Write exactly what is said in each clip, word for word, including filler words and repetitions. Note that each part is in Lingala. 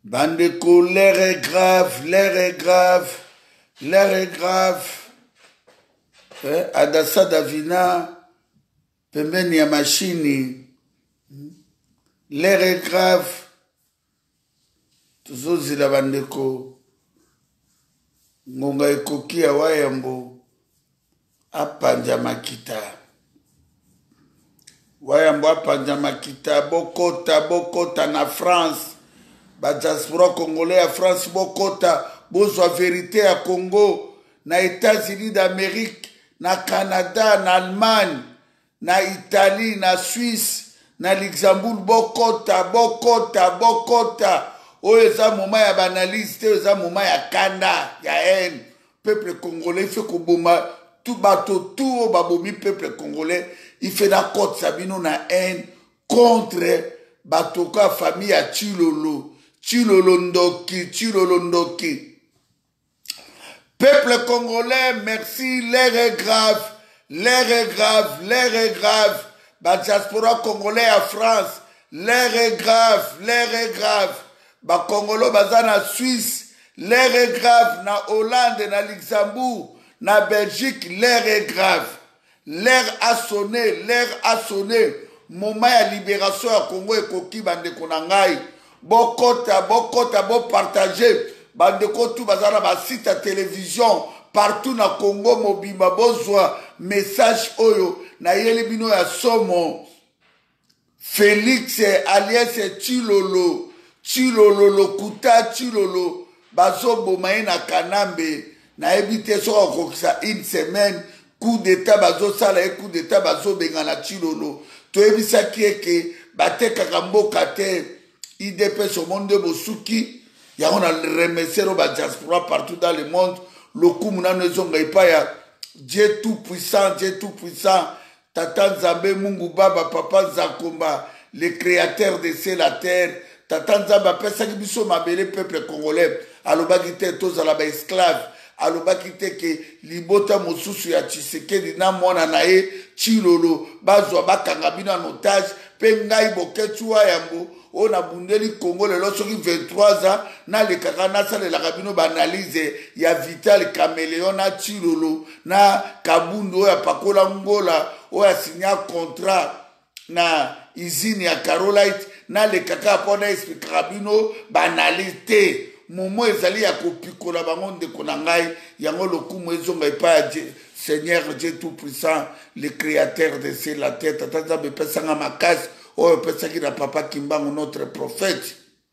Bandeko, l'air est grave, l'air est grave, l'air est grave. Eh, Adassa Davina, pembeni ya machini. L'air est grave. Tuzozila bandeko. Ngonga ekoki ya wayambo. Apanja makita. Wayambo apanja makita. Bokota, bokota na France. Ba diaspora congolais à France bokota. Bozwa vérité à Congo. Na États-Unis d'Amérique. Na Canada, na Allemagne. Na Italie, na Suisse. Na Luxembourg. Bokota, bokota, bokota. Oyo eza moment ya banaliste. Oyo eza moment ya kanda. Ya haine. Peuple congolais il fait koboma. Tout bateau, tout babomi peuple congolais. Il fait la côte sabino na haine. Contre batoka famille ya Chilolo. Chilolo Ndoki, Chilolo Ndoki. Peuple congolais, merci, l'air est grave, l'air est grave, l'air est grave. Ba diaspora congolais à France, l'air est grave, l'air est grave. Ba Congolo baza na Suisse, l'air est grave. Na Hollande, na Luxembourg, na Belgique, l'air est grave. L'air a sonné, l'air a sonné. Moment ya libération ya Congo et Koki bande konangai. Bokota, bokota, bo partager. Bandeko tout bazana ba site à télévision partout na Congo mobimba bozwa message oyo na yeli bino ya somo. Félix alias Chilolo, Chilolo lokuta Chilolo bazo bomaye na Kanambe na ebité so kokisa une semaine coup d'état bazo sala et coup d'état bazo bengana Chilolo. To ebisa kieke bateka kamboka te. I D P sur monde de Bosuki, il y a on a remercié la diaspora partout dans le monde. Le coup muna ne zonga ipaya. Dieu tout puissant, Dieu tout puissant. Tata Nzambe Mungu Baba Papa Zakomba, le créateur de ciel la terre. Tata Nzambe pesa ki biso mabele peuple congolais. Aloba kite toza la ba esclave. Aloba kite ke libota mosusu ya Tshisekedi na mwana nae Chilolo bazwa bakanga bino en otage pe ngai boketua yambo. On a bundeli Congo le losoki vingt-trois ans na le kakana sa le lakabino banalize ya Vital Caméléon na Chilolo na Kabundo ya Pakola Ngola o ya signa contrat na usine ya Carolite na le kaka pona expliquabino banalité momo ezali ya kopikola bango ndeko na ngai yango lokumu ezonga epa ya Seigneur Dieu tout puissant le créateur de ciel la terre tata Nzambe pesanga makasi. Oh, pesaki na papa Kimbangu notre prophète.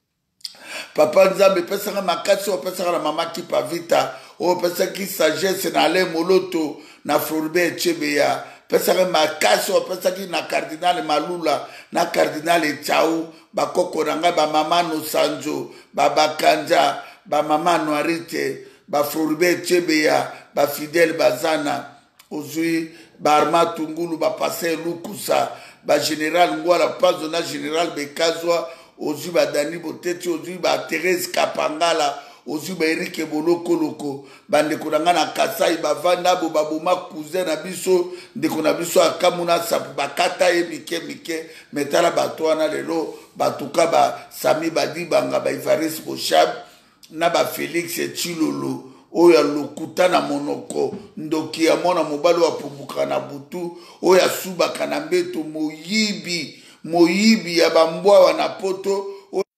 Papa Nzambe pesaka makasi o pesaka na mama Kipavita. Oh, pesaki sagesse na Ale Moloto na Floribert Chebeya. Pesaka makasi o pesaki na cardinal Malula na cardinal Chau ba koko nanga ba mama no Sanjo, ba Bakanja, ba mama Noirite, ba Floribert Chebeya, ba Fidèle Bazana, ozui ba Arma Tungulu ba Passer Lukusa. Ba général Ngwala Pazona général Bekazwa ozu ba Dani Boteti ozu ba Thérèse Kapangala ozu ba Eric Boloko Loko bande konanga na Kasai ba vanda bo baboma cousin na biso ndeko na biso akamuna sapu bakata ye mike mike metala batwana lelo batuka ba Sami Badibanga ba Ivaris Boshab na ba Félix Chilolo oya lokuta na monoko ndoki ya mona mobali wa pumbuka na butu oya suba kana mbeto moyibi moyibi ya bambwa wana poto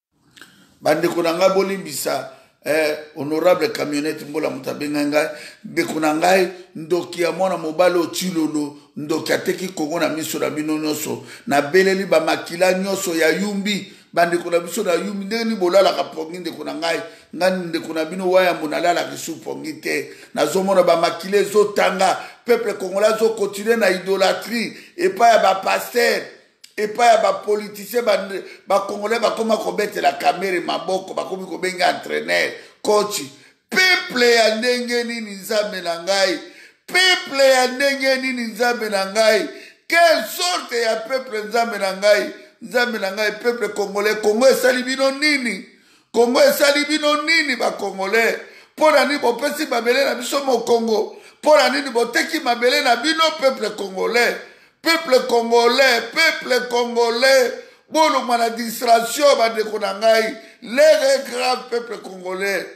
bande konanga bolimbisa eh honorable camionnette mbola mutabenga ngai ndeko na ngai ndoki ya mona mobali o Chilolo ndoki ateki Kongo na miso na bino nyonso na beleli ba makila nyonso ya yumbi bande kona biso na yumi ndeni bolala ka pongi ndeko na ngai ngani ndeko na bino waya monalala kisu pongi te nazomona ba makile zo tanga peuple congolais zo continuer na idolâtrie et pas ya ba pasteur et pas ya ba politicien ba ba congolais ba koma ko betela kamere maboko ba komi ko benga entraîneur coach peuple ya ndenge nini Nzambe na ngai peuple ya ndenge nini Nzambe na ngai quelle sorte ya peuple Nzambe na ngai Nzambe na ngai peuple congolais Congo esali bino nini Congo esali bino nini ba congolais pona ni bopesi mabele na biso mo Congo pona nini boteki mabele na bino peuple congolais peuple congolais peuple congolais bolo mana distraction ba de konangai L'heure est grave, peuple congolais.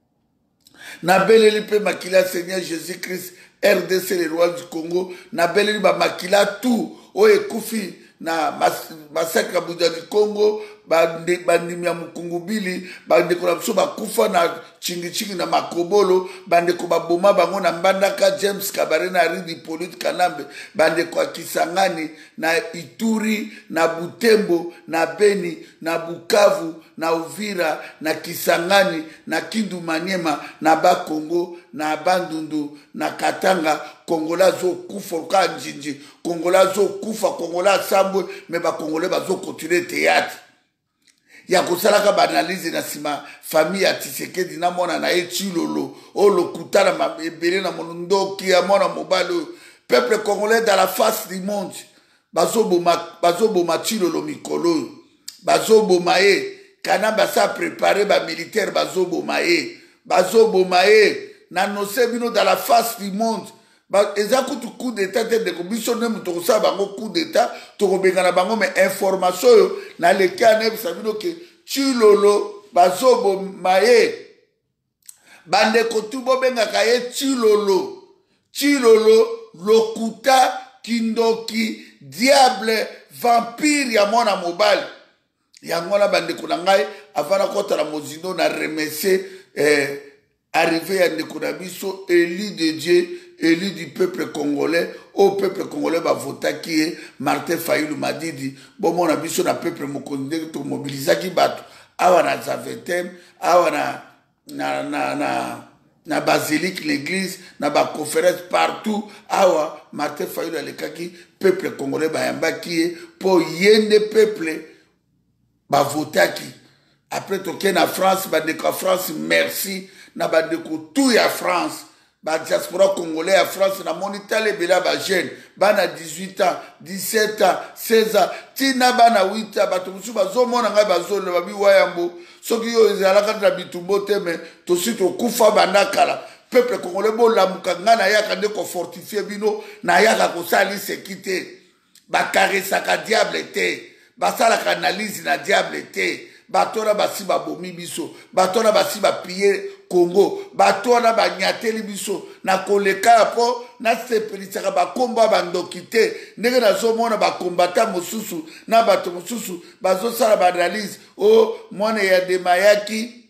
Nabeleli pe makila Seigneur Jésus-Christ, R D C, les rois du Congo. Nabeleli ba makila tout. Oye Koufi, na massacre Bouddha du Congo. Bandimi ya mukungubili. Bande kona biso bakufa na chingi chingi na makobolo. Bande ko baboma bango na Mbandaka, James Kabare na Ridi Polite Kanambe. Bande kwa Kisangani na Ituri, na Butembo, na Beni, na Bukavu, na Uvira, na Kisangani, na Kindu Maniema, na Bakongo, na Bandundu, na Katanga. Kongola zo kufa ka njinji. Kongola zo kufa, Kongola sambwe. Mais ba Kongolais bazo continuer théâtre. Ya kosalaka banalize na sima famille ya Tshisekedi na mona na Echilolo o lokutana mabele na mondoki ya mona mobalo peuple congolais dans la face du monde bazo boma bazo boma Chilolo mikolo bazo boma e kana basa préparer ba militaire bazo boma e bazo boma e na nose bino dans la face du monde. Eza kutu coup d'état de biso ne muto sa bango coup d'état to bengana bango mais information yo na le cas ne sabino ke Chilolo bazobo maye bande ko tubo benga kaye Chilolo Chilolo lokuta kindoki diable vampire ya mona mobile ya ngona bande ko ngai avana kota la mozino na remercier eh arrivé ya ndeko na biso élu de Dieu, élu du peuple congolais, au peuple congolais va voter qui est Martin Fayulu Madidi. Bon, mon abisso na peuple mokonde to mobiliser qui bat. Awa na Zaventem, awa na na na na na basilique l'église, na ba conférence partout. Awa Martin Fayulu alekaki peuple congolais ba yamba qui est pour yende peuple ba voter qui. Après toke na France, ba de France merci. Na bandeko tout ya France ba diaspora congolais ya France na monitale bela ba jeune bana dix-huit ans dix-sept ans seize ans tina bana huit ans bato musu bazomona ngai bazole babi wayambo soki yo ezalaka na bitumbo te me to sito kufa bandakala peuple congolais bo lamuka ngana yaka nde ko fortifier bino na yaka ko sali sekite ba karesaka diable te ba sala analyse na diable te batona basi babomi biso batona basi bapiller Congo batona banyateli biso na koleka po na sepelisaka bakomba bandokite ndenge nazomona bakombata mosusu na bato mosusu bazosala baanalyse o mwana ya demayaki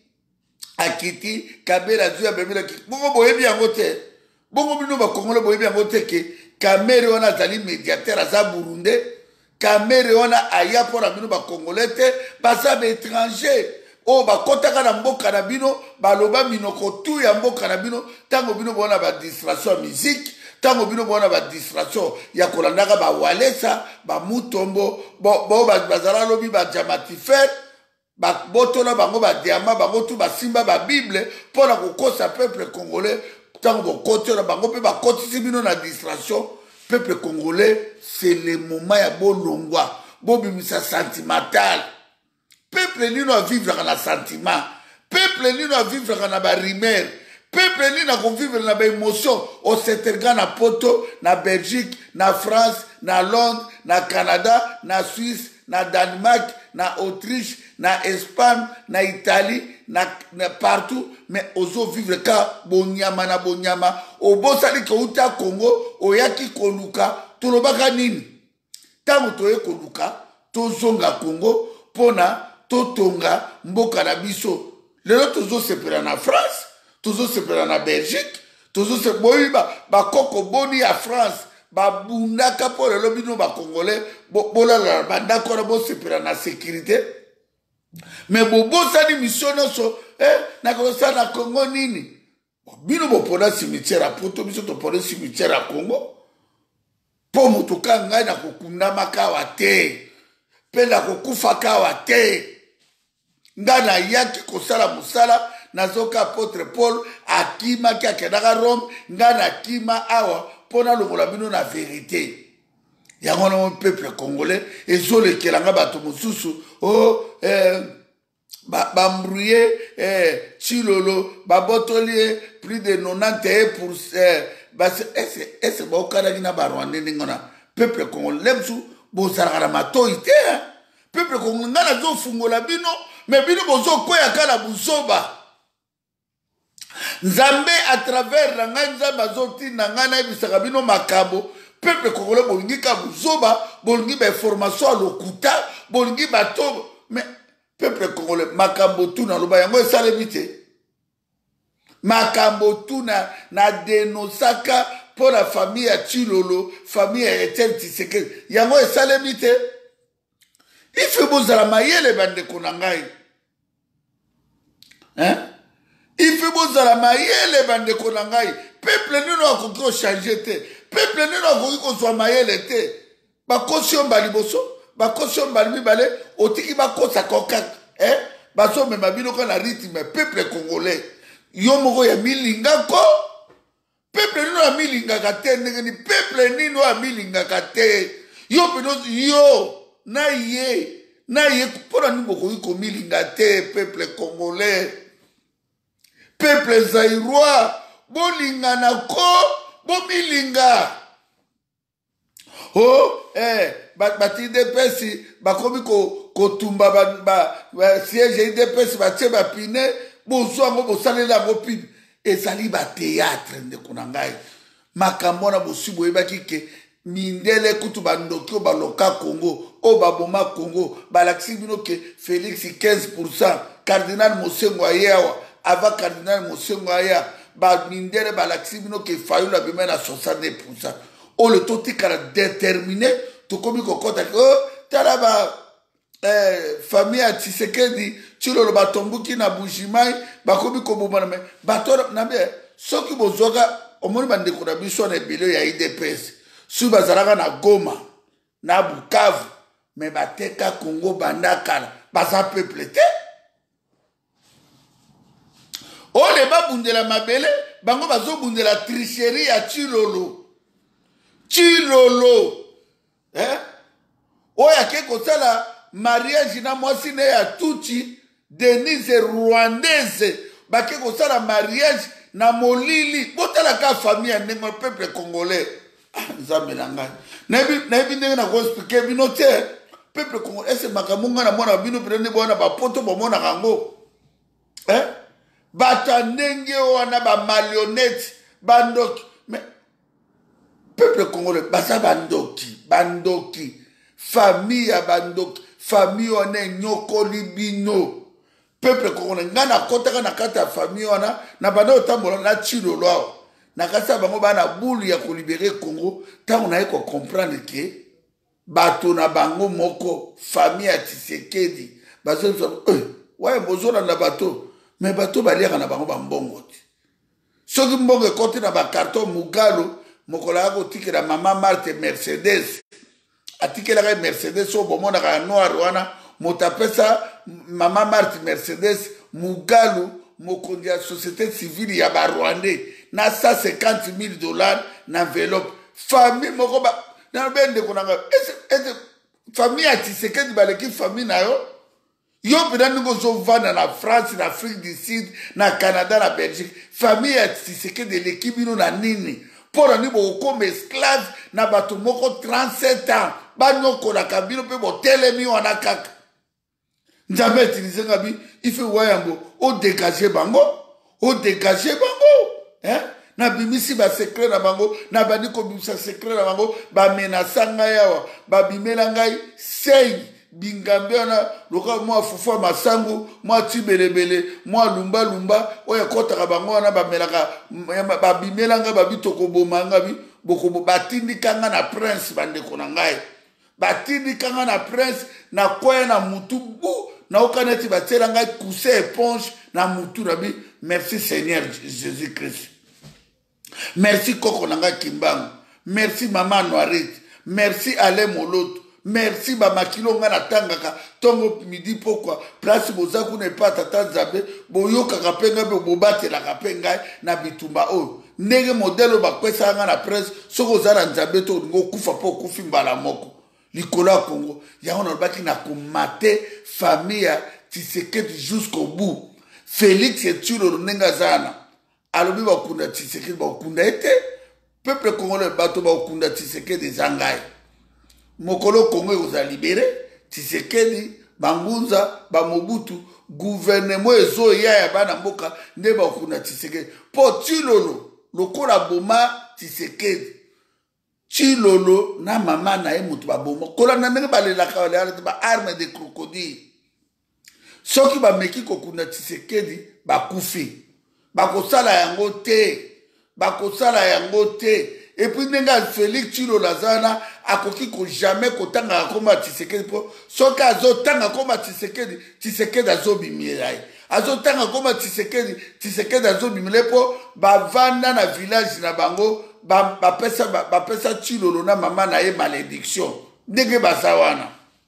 akiti kabela zuya bemela bongo boyebi yango te bongo bino bakongole boyebi yango te ke kamere wana azali médiateur aza burunde kamere wana aya mpona bino bakongole te baza baétranger o bakotaka na mboka na bino baloba minoko tu ya mboka na bino ntango bino bona badistraction ya musique ntango bino bona badistraction ya kolandaka bawalesa bamutombo bo bazala lobi bajamatifere botola bango badiama bango tu basimba babible mpona kokosa peuple congolais ntango bokotola bango mpe bakotisi bino na distraction. Peuple congolais c'est le moment ya bolongwa bobimisa sentimental. Peuple nino a vivre dans le sentiment. Peuple nino a vivre dans la rumeur. Peuple nino a vivre dans l'émotion. Au Sénégal, na Poto, na Belgique, na France, na Londres, na Canada, na Suisse, na Danemark, na Autriche, na Espagne, na Italie, na, na partout. Mais ozo vivre ka bonyama na bonyama. O bosali ko uta Congo, o yaki koluka, tolobaka nini. Tango toye koluka, tozonga Congo, pona totonga mboka na biso lelo tozo sepela na France tozo sepela na Belgique tozo se boyiba bakoko boni ya France babundaka po lelo bino bakongolais bolala bandako na bo sepela na sécurité mais bobosani mission nyonso eh nakosa na Congo nini bino bopona cimetière ya Poto biso topona cimetière ya Congo po motuka ngai na kokundama kawa te pe na kokufa kawa te ngana yaki kosala musala nazoka apôtre Paul akima ki akedaka Rome ngana akima awa pona longola bino na vérité yango na peuple congolais ezolekelanga bato mosusu o eh, bambrouye eh, Chilolo babotoli plus de quatre-vingt-onze pour cent basi ese ese bokanaki na barwande ndingona peuple congolais lemsu bozalaka na matoi te peuple congolais ngana zofungola bino mais bino bozo koya kala buzoba nzambe à travers la ngai nzambe azotinda ngai nayebisaka bino makambo peuple congolais bolingi ka buzoba bolingi bainformation ya lokuta bolingi bato mais peuple congolais makambo tuna loba yango esalemi te makambo tuna na denosaka pour la famille ya Chilolo famille ya Etienne Tshisekedi yango esalemi te ife bozala mayele bandeko na ngai hein ife bozala mayele bandeko na ngai peuple nino akoki kochange te peuple nino akoki kozwa mayele te bakosi yo mbala liboso bakosi yo mbala mibale otiki bakosaka kaka eh bazomema bino ka na rythme peuple congolais yo moko ya milingako peuple nino ya milingaka te ndenge ni peuple nino ya milingaka te yo peno yo na ye na ye mpona nini bokoki komilinga te peuple congolais peuple zaïrois bolingana ko bomilinga oh eh bati depesi bakomi kotumba basiège idepesi batie bapine bozwa yango bosalela yango pibi ezali bateatre ndeko na ngai makambo na bosi boyebaki ke mindele kutu bandoki oyo baloka Congo oyo baboma Congo balakisi bino ke Félix quinze pour cent cardinal Mosengo aye awa avant cardinal Mosengo aya bamindele balakisi bino ke Fayulu abima na soixante pour cent oyo le totikala déterminé tokomi kokota o tala ba eh, famille ya Tshisekedi Chilolo batombuki na Bujimai bakomi koboma na bato nabe soki bozwaka omoni bandeko na biso na ebele ya I D P S si bazalaka na Goma na Bukavu me bateka Congo bandakala baza peuple te ole babundela mabele bango bazobundela tricherie ya Chilolo Chilolo eh oya ke kosala mariage na mwasi ne ya Tuchi Denise Rwandaise bake kosala mariage na molili botala ka famille ndenge peuple congolais nzambe na ngai nayebi ndenge na koexplike bino te peuple congolais ese makambo ngai na mwana bino pene nde bona bapoto bomonaka yango eh bato ndenge wana bamalionete bandoki mais peuple congolais baza bandoki bandoki famille ya bandoki famille wana enyokoli bino peuple congolais ngai nakotaka na kati ya famille wana na banda otambola na Chilolo awa nakasa bango bana bulu ya kolibere Congo ntango naye kocomprendre ke bato na bango moko famille ya Tshisekedi bazo eh waye bozolanda bato me bato baliaka na bango bambongo te soki mbongo ekoti na bakarton mugalo mokola ya kotikela mama Marte Mercedes atikelaka Mercedes oyo bomonaka ya noir wana moto apesa mama Marte Mercedes mugalo mokonzi ya société civile ya barwandais na cent cinquante mille dollars na enveloppe famille moko ba na bende konanga ese famille ya Tshisekedi baleki famille na yo yo pena ningo zovanda na France na Afrique du Sud na Canada na Belgique famille ya Tshisekedi eleki bino na nini mpona ni bokokoma esclave na bato moko trente-sept ans banyokolaka bino mpe botelemi wana kaka nzambe etilize nga bi ife wayambo odégage bango odégage bango hein na bimisi ba secret na bango na bandi kobimisa secret na bango bamenasa ngai awa babimela ngai sei bingambe wana loka mwa fufu masangu mwa tibelebele mwa lumba lumba oya kotaka bango wana bamelaka babimela ngai babitoko bomanga bi bokobo batindikanga na prince bandeko na ngai batindikanga na prince na koya na mutu bu na okaneti batela ngai cousse éponge na mutu na bi merci Seigneur Jésus Christ merci koko na ngai Kimbangu merci mama Noirite merci Alain Moloto merci bamakilo nga natangaka tongo midi pokwa place boza kuna epa tata nzambe boyokaka mpe ngai mpe bobatelaka mpe ngai na bitumba oyo ndenge modele oyo bakwesaka nga na presse soki oza na nzambe to olingi okufa mpo okufi mbala moko likolo ya Congo yango nalobaki na komate famille ya Tshisekedi jusqu'au bout Félix Chilolo ndenge aza wana alobi bakunda Tshisekedi bakunda ete peuple congolais bato bakunda Tshisekedi eza ngai mokolo Congo ekozala libere Tshisekedi bangunza bamobutu gouvernement ezo ya ya bana mboka nde bakuna Tshisekedi po Tshilolo lokola boma Tshisekedi Tshilolo na mama na ye mutu baboma kola na ndenge balelaka balelaka ba arme de crocodile soki bameki kokuna Tshisekedi bakufi bakosala yango te bakosala yango te et puis nenga Félix Tshilolo azana akoki ko jamais kotanga koma Tshisekedi po soki azotanga koma Tshisekedi Tshisekedi azobimira azotanga koma Tshisekedi Tshisekedi azobimira po bavanda na village na bango bapesa bapesa Tshilolo na mama na ye malédiction ndenge basawana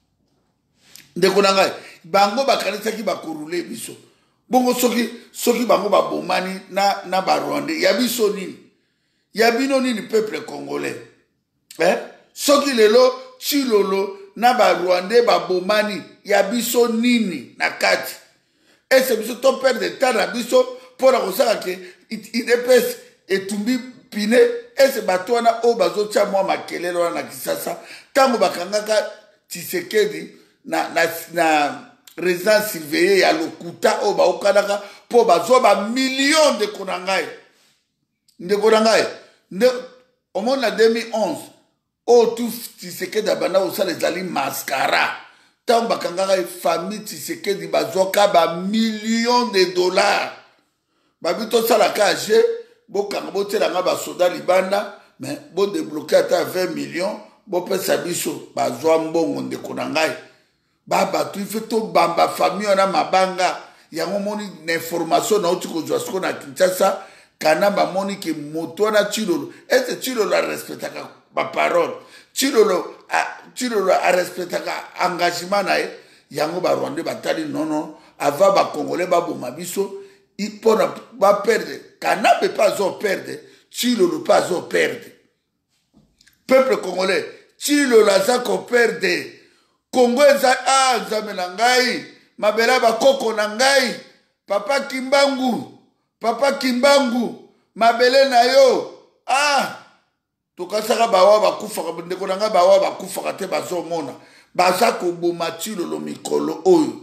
ndeko na ngai bango bakanisaki bakorule biso bongo soki soki bango babomani na na barwande ya biso nini ya bino nini peuple congolais eh soki lelo Tshilolo na barwande babomani ya biso nini na kati ese biso to perdre temps na biso pona kosaka ke idepes etumbi pine ese bato wana o bazotia mwa makelele wana na Kisasa tango bakangaka Tshisekedi na na na résidence surveillée ya lokuta o baokanaka po bazwa ba millions de konangai nde konangai nde omona na deux mille onze o tu Tshisekedi abanda osala ezali mascara tango bakangaka famille Tshisekedi bazwaka ba millions de dollars babi tosalaka age bokanga botelanga basoda libanda mais bodebloke ata vingt millions bopesa biso bazwa mbongo ndeko na ngai baba tu ife to bamba famille wana mabanga yango moni na information na uti kozwa siko na Kinshasa kana bamoni ke moto wana Tshilolo ete Tshilolo arespectaka baparole Tshilolo Tshilolo arespectaka engagement na ye yango barwande batali nono ava bakongolais baboma biso ipona baperde kana be pas zo perdre Tshilolo pas zo perdre peuple congolais Tshilolo aza ko perdre Congo eza ah nzambe na ngai mabela bakoko na ngai papa Kimbangu papa Kimbangu mabele na yo ah tokasaka bawa bakufaka ndeko na ngai bawa bakufaka te bazomona baza koboma Tshilolo mikolo oyo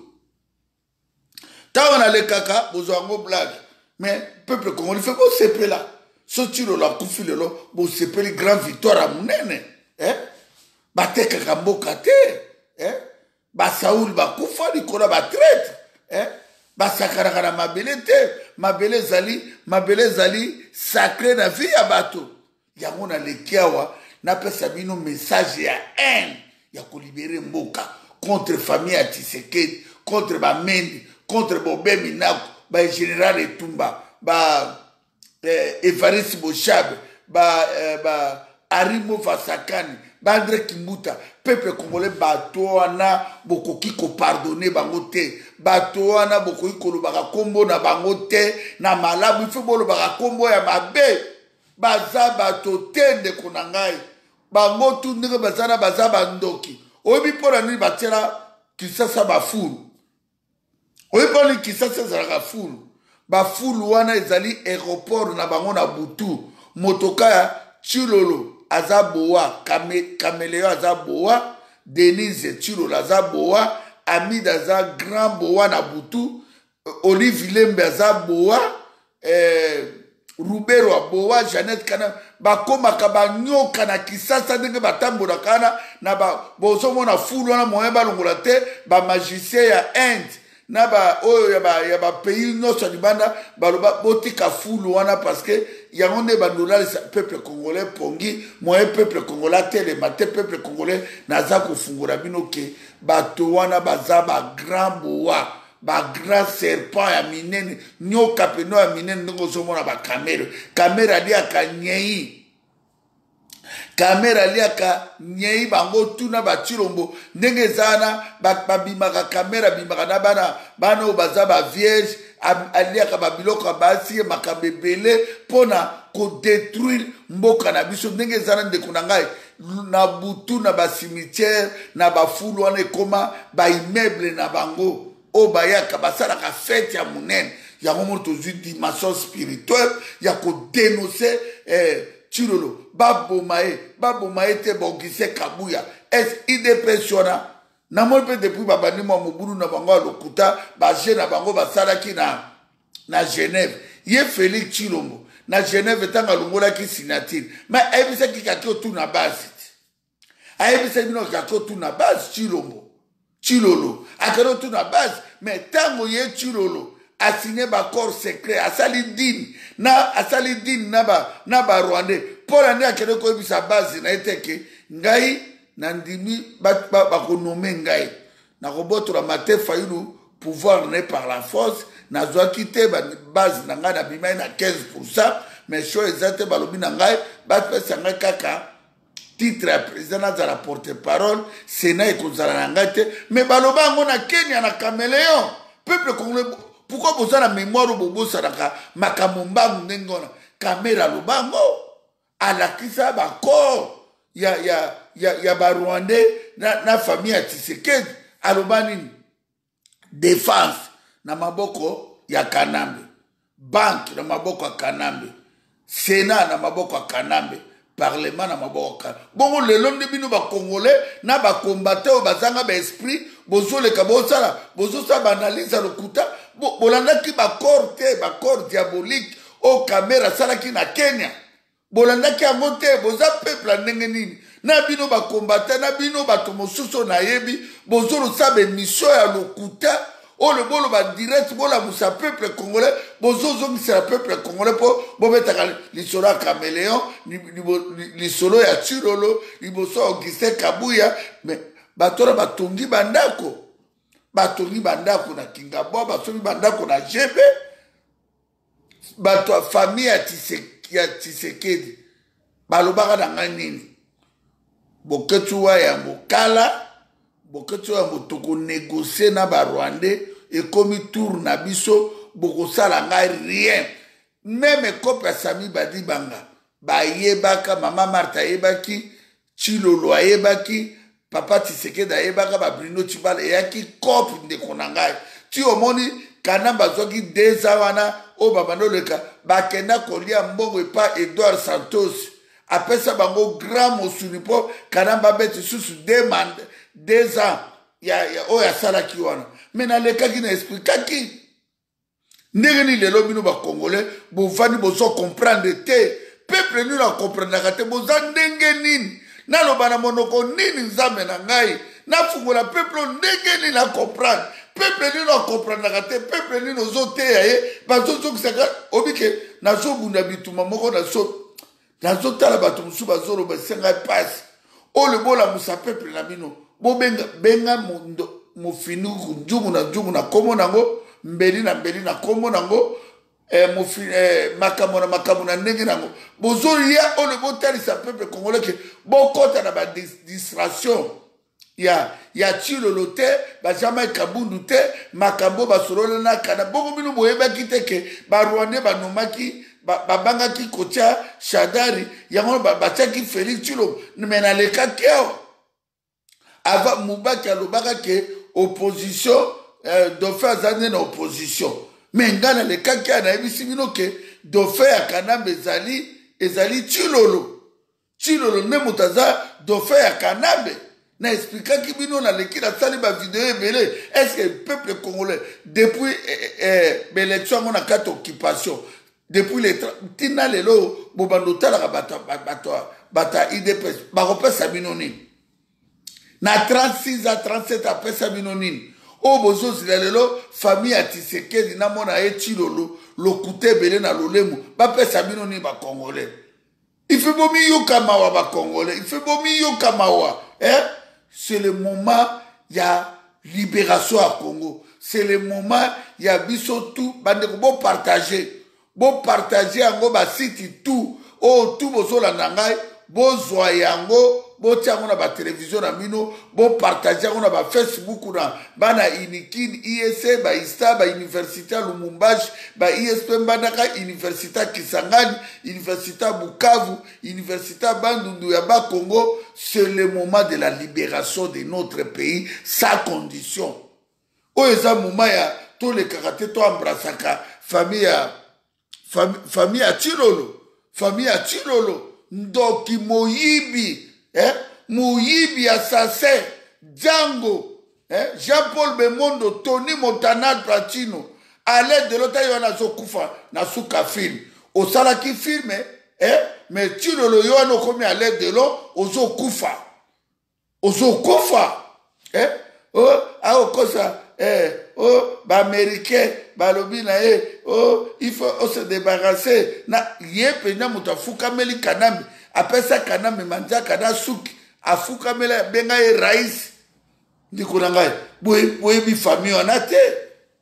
tawa na lekaka bozwango blague mais peuple congolais fait beau sepela so Tshilolo akufi lelo bo sepeli grand victoire à munene eh batekaka mboka te eh basaoul bakufa likolo batraite eh basakaraka na mabele te mabele zali mabele zali sacré na vie ya bato yango na lekiawa napesa bino message ya haine ya kolibere mboka contre famille ya Tshisekedi contre bamendi contre Bobe Minako ba général Etumba ba eh, Evariste Bochabe ba eh, ba Arimo Vasakani ba André Kimbuta peuple congolais bato wana bokoki ko pardonner bango te bato wana bokoki kolobaka kombo na bango te na malabu ife bolobaka kombo ya mabe baza bato te ndeko na ngai bango tu ndenge bazana baza bandoki oyebi mpona nini batiela Kisasa bafulu oyebi mpona nini Kisasa ezalaka fulu bafulu wana ezali aéroport na bango na butu motoka ya Tshilolo aza boa Caméléon aza boa Denise Tshilolo aza boa Amide aza grand boa na butu Olive Lembe aza boa eh, Rubero aboa Jeannette Kana bakomaka banyoka na Kisasa ndenge batambolaka wana na bozomona fulu wana moyen balongola te bamagicien ya Inde na ba oyo ya ba ya ba pays nyonso libanda baloba botika fulu wana parce que yango nde bandolala peuple congolais pongi moyen peuple congolais telema te peuple congolais naza kofungula bino ke bato wana baza ba grand boa ba grand serpent ya minene nyoka peno ya minene ndenge ozomona ba kamera kamera aliaka nyei kamera liaka nyei bango tuna bachilombo ndenge zana babimaka kamera bimaka na bana bana obaza ba vierge aliaka babiloko basi makabebele pona ko détruire mboka na biso ndenge zana ndeko na ngai na butu na ba cimetière na ba fulu wana ekoma ba immeuble na bango o bayaka basalaka fête ya munene yango mo tozwi dimension spirituelle ya ko dénoncer eh, Tshilolo baboma ye baboma ye te bongise kabuya es idepesiona namoni mpe depuis babandi mwa mobulu na bango ya lokuta baje na bango basalaki na na Genève ye Félix Tshilombo na Genève tanga longolaki signature mais ayebisaki kaki otuna base ayebisaki bino kaki otuna base Tshilombo Tshilolo akaki otuna base mais tango ye Tshilolo asigné baccord secret asali dine na asali dine na ba na ba Rwandais pour ande akende koyebisa base na eteke ngai na ndimi bakonome ngai nakobotola mate Fayulu pouvoir né par la force nazwaki te base na ngai nabimai na quinze pour cent mais cho eza te balobi na ngai bapesa ngai kaka titre ya président nazala porte parole sénat ekozala na ngai te mais baloba yango na Kenya na Caméléon peuple congolais pourquoi boza na mémoire bobosanaka makambo mbangu ndenge wana Kamera aloba yango alakisa baccord ya ya ya ya Barwandais na, na famille ya Tshisekedi aloba nini défense na maboko ya Kanambe banque na maboko ya Kanambe sénat na maboko ya Kanambe parlement na maboko ya bongo lelo nde bino ba congolais na ba combattant o bazanga ba esprit bozoleka bozala bozosala ba analyse lokuta bolandaki ba corps te ba corps diabolique o Kamera salaki na Kenya bolandaki yango te boza peuple ndenge nini na bino ba combattant na bino bato mosusu na yebi bozolosa ba mission ya lokuta o le bolo ba direct bola musa peuple congolais bozozongisa la peuple congolais po bobetaka lisolo ya Caméléon lisolo ya Tshilolo liboso Augustin Kabuya mais batora batongi bandako batongi bandako na Kingabo batongi bandako na Jebe bato famille ya Tshisekedi balobaka na ngai nini boketuwa ya mokala boketuwa ya motoko négocier na ba Rwandais ekomi tour na biso bokosala ngai rien même kope ya Sami Badibanga bayebaka mama Martha ayebaki Tshilolo ayebaki papa Tshisekedi ayebaka ba Bruno Tshibala eyaki kope ndeko na ngai ti omoni Kanamba azwaki deux ans wana o babandoleka bakenda kolia mbongo epa Edouard Santos apesa bango grand mosuni po Kanamba beti susu demande deux ans ya ya o ya salaki wana mena lekaki na explikaki ndenge ni lelo bino ba congolais bovani bozo comprendre te peuple ni na comprendre te boza ndenge nini naloba na monoko nini nzambe na ngai nafungola peuple ndenge ni na comprendre peuple ni na comprendre te peuple ni nozo te ye bazozokisaka obike nazobunda bituma moko nazo nazotala bato mosusu bazoloba senga pasi o le bola musa peuple na bino bobenga benga mondo mofinu njumu na njumu na komo nango mbeli na mbeli na komo nango eh, mofi, eh, makambo na makambo na ndenge nango bozoli ya o le botalisa peuple congolais ke bokota na ba distraction ya ya Tshilolo te bajama kabundu te makambo basolola na kana bongo bino boyebaki te ke ba Rwandais banomaki babangaki kotia Shadari yango batiaki Félix Tshilombo mena lekaki awa ava Mubaki alobaka ke opposition euh, dauphin azali na opposition mais nga na lekaki awa nayebisi bino ke dauphin ya Kanambe ezali ezali Tshilolo Tshilolo nde moto aza dauphin ya Kanambe na explikaki bino na leki nasali bavideo ebele est-ce que peuple congolais depuis eh, eh, baélection yango na kati occupation depuis les tina lelo bobando talaka bato bato bato I D P S bakopesa bino nini na trente-six à trente-sept apesa bino nini o bozozila lelo famille ya Tshisekedi na mona ye Tshilolo lokuta ebele na lolemo bapesa bino nini bacongolais ife bomi yoka mawa bacongolais ife bomi yoka mawa eh? C'est le moment ya libération à Congo c'est le moment ya biso tout bandeko bo partager bo partager yango ba site tout o tout bozolanda ngai bozwa yango botiango na ba télévision na mino bo partager yango na ba Facebook na bana inikin I S C ba Ista ba université Lumumbashi ba I S P Mbandaka université Kisangani université Bukavu université Bandundu ya ba Congo c'est le moment de la libération de notre pays sans condition o eza moment ya to le karaté to embrasaka famille ya famille ya Tshilolo famille ya Tshilolo ndoki moyibi eh moyibi assassin Django hein? Jean-Paul Bemondo, Tony Montana Platino, à l'aide de l'autre, il y a Koufa, Nasuka film. Au Salaki film, hein? Mais tu le yoano comme à l'aide de l'eau, Ozo Koufa. Ozo Koufa. Hein? Oh, ah, oh, cosa, eh, oh, bah, américain, bah, lobina, eh, oh, il faut oh, se débarrasser. Na, yé, pena, mouta, foukameli kanami. Après ça, kanami, manja, kana, souki. A foukameli, benga, e, raïs. Ndi kunangai, boye bi famille en a te.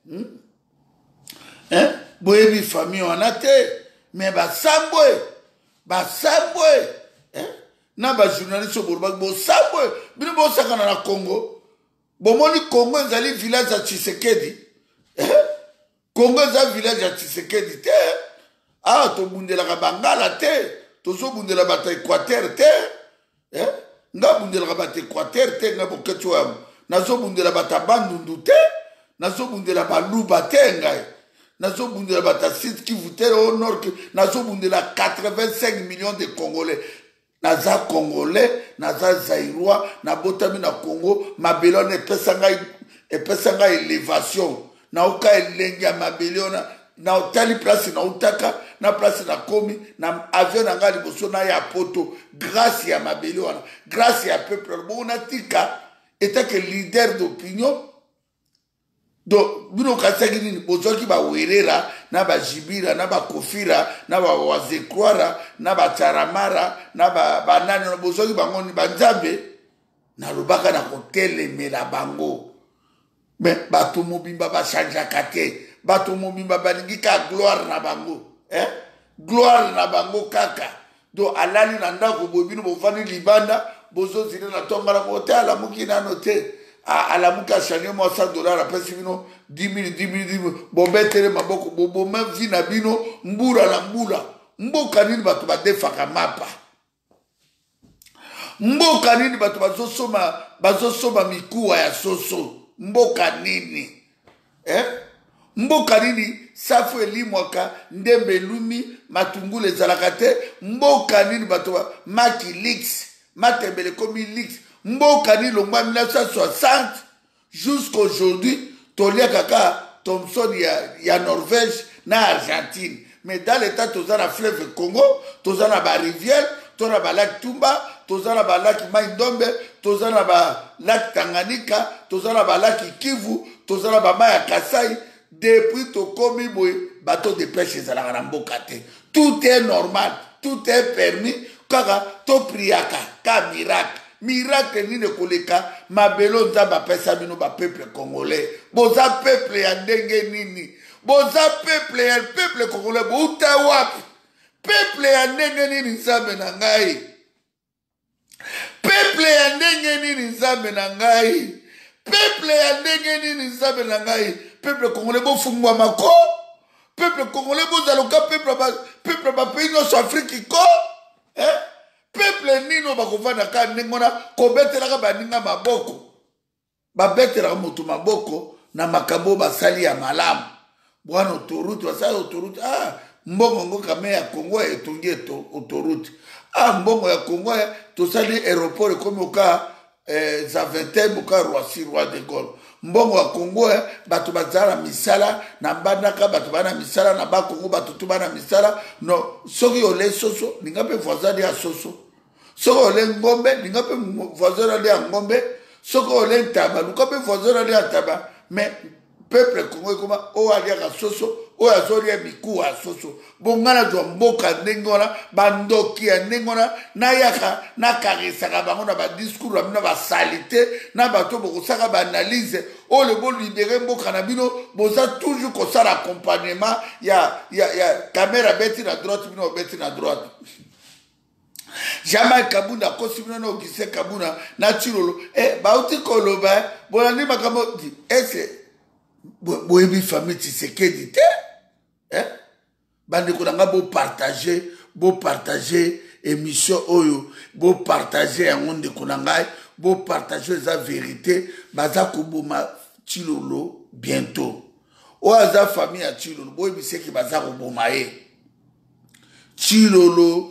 Hein? Boye bi famille en a te. Mais ba samboy, ba samboy. Hein? Na ba journaliste Bourba, bo samboy. Bino bo sakana na Congo. Bo moni Congo ezali village à Tshisekedi. Hein? Congo ezali village à Tshisekedi te. Ah, to bundela ka Bangala te. To so bundela bata Équateur te. Hein? Nga bundela ka bata Équateur te nga boketu am. Nazo bundela bata bandundu te. Nazo bundela baluba te ngai. Nazo bundela bata site qui vous tere au nord. Nazo bundela quatre-vingt-cinq millions de Congolais. Naza Congolais, Naza Zaïrois, Nabotami na Congo, Mabelon epesa ngai epesa ngai élévation. Na oka elenga Mabelon na otali place na utaka, na place na komi, na avion na ngai liboso na ya poto, grâce à Mabelon, grâce à peuple. Bon natika était que leader d'opinion. Donc, bino kasaki ni bozoki ba werera, na ba jibira, na ba kofira, na ba wazekwara, na ba charamara, na ba banani, na bozoki bango ni banzabe, na lobaka na kotele mela bango. Mais bato mobimba ba chanja kate, bato mobimba ba lingika gloire na bango, hein? Gloire na bango kaka. Donc alali na ndako bobino bofani libanda, bozo zile na tonga na kote ala mukina note. À la mouka changé moi cent dollars après si bino dix mille dix mille dix mille bobetere maboko bobo même vie na bino mbura na mbula mboka nini bato ba defaka mapa mboka nini bato bazo soma bazo soma mikuwa ya soso mboka nini eh mboka nini safu elimwaka ndembe lumi matungule zalakate mboka nini bato maki leaks matembele komi leaks Mboka ni longwa mille neuf cent soixante jusqu'aujourd'hui tolia kaka Thompson ya, ya Norvège na Argentine. Mais dans l'état tozana fleuve Congo, tozana ba rivière, tozana ba lac Tumba, tozana ba lac Mai-Ndombe, tozana ba lac Tanganyika, tozana ba lac Kivu, tozana ba Maya Kasai. Depuis to komi boy bateau de pêche ezalaka na mboka te. Tout est normal, tout est permis. Kaka to priaka ka miracle. Miracle ni ne koleka mabelo nzamba pesa bino ba peuple congolais boza peuple ya ndenge nini boza peuple ya peuple congolais bouta wapi peuple ya ndenge nini nzambe na ngai peuple ya ndenge nini nzambe na ngai peuple ya ndenge nini nzambe na ngai peuple congolais bo fungwa mako peuple congolais boza loka peuple ba peuple ba pays no Afrique ko hein peuple nino bakovana ka ndengona kobetelaka baninga maboko babetelaka moto maboko na makambo basali ya malamu bwana autoroute basali autoroute ah mbongo ngo kame ya Congo etungi eto autoroute ah mbongo ya Congo tosali aéroport comme oka eh, Zaventem oka Roissy Roi de Gaulle mbongo ya Congo bato bazala misala na bandaka bato bana misala na ba Congo bato tubana misala no soki ole soso ninga pe voisin ya soso soko ole ngombe ninga pe voisin ya ngombe soko ole taba luka pe voisin ya taba mais peuple Congo koma o alia ka soso o azori miku a soso bongana do mboka ndengona bandoki ya ndengona na yaka na karisaka bango na ba discours na ba salité na bato boko saka ba analyse o le bon libérer mboka na bino boza toujours ko sala accompagnement ya ya ya caméra beti na droite bino beti na droite Jamais Kabuna kosibino no kise Kabuna na chirolo eh bauti koloba bolani makambo di ese boyebi famille Tshisekedi te hein bande ko nga bo partager bo partager émission oyo bo partager yango ko ngai bo partager za vérité baza ko boma chilolo bientôt o aza famille ya chilolo boyebi seki baza ko boma e chilolo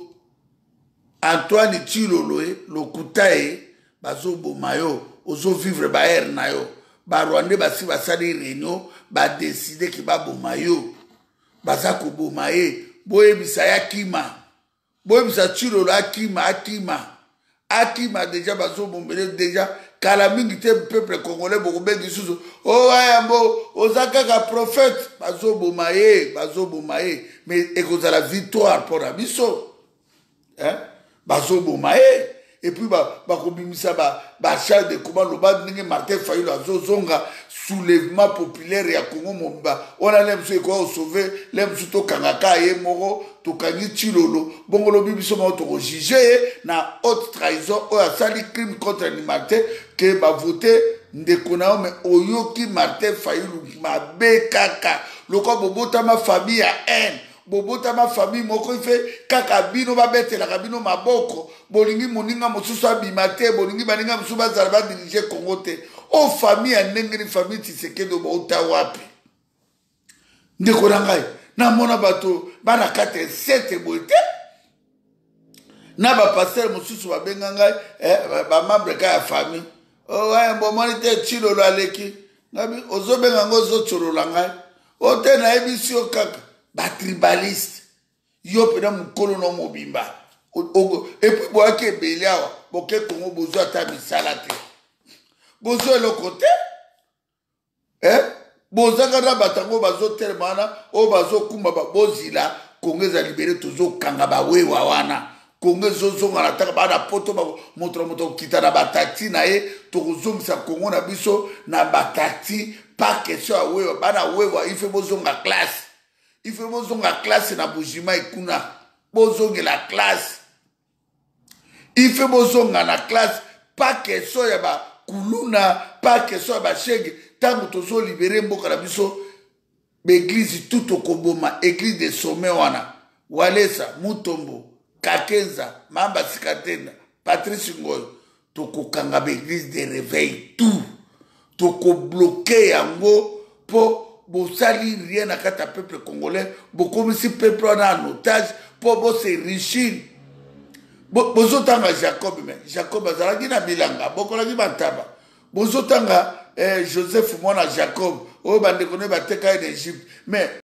Antoine Chilolo e lokuta e bazo boma yo ozo vivre ba er na yo ba Rwandais basi basali réunion ba décider ki ba boma yo baza ko boma ye boye bisa ya kima boye bisa Chilolo akima akima akima déjà bazo bombele déjà kala mingi te peuple congolais boko bengi susu o ayambo ozaka ka prophète bazo boma ye bazo boma ye mais ekoza la victoire pour la biso hein bazo boma ye et puis ba ba kobimisa ba ba char de combat loba ndenge Martin Fayulu azozonga soulèvement populaire ya Congo momba on a l'aime se ko sauver l'aime to kangaka ye moko to kangi Chilolo bongo lo bibiso ma to juger na haute trahison o asali crime contre l'humanité que ba voter ndekona mais oyoki Martin Fayulu ma bekaka loko bobota ma famille a haine bobota ma famille moko ife kaka bino babetela kabino maboko bolingi moninga mosusu abimate bolingi baninga mosusu bazala ba diriger Congo te o famille ya ndenge ni famille Tshisekedi bauta wapi ndeko na ngai na mona bato bana kate sete boite na ba pasteur mosusu babenga ngai eh ba membre ka ya famille o wa mbomoni te Chilolo aleki ngabi ozobenga ngozo cholola ngai o te na ebisio kaka ba tribaliste yo pena mukolo no mobimba et puis boa ke beliawa boke Congo bozo ata misala te bozo le côté eh bozo kana batango bazo telemana o bazo kumba ba bozila Congo za libéré tozo kanga ba wewa wana Congo zozo ngala taka ba na poto ba moto moto kita na batati na ye tozomisa Congo na biso na batati pas question a wewa bana wewa ife bozo nga classe il faut que la classe na bujima ikuna bozonge la classe il faut que la classe pas que so ya ba kuluna pas que so ba shege tango tozo libérer mboka na biso l'église tout okoboma église de sommet wana Walesa Mutombo Kakenza Mamba Sikatenda Patrice Ngoy tokokanga ba église de réveil tout toko bloquer yango po bosali rien na kata peuple congolais bokomisi peuple en otage pour bo se richir bozotanga Jacob mais Jacob azalaki na bilanga bokolaki bantaba bozotanga eh, Joseph mwana Jacob o bande kone bateka en Égypte mais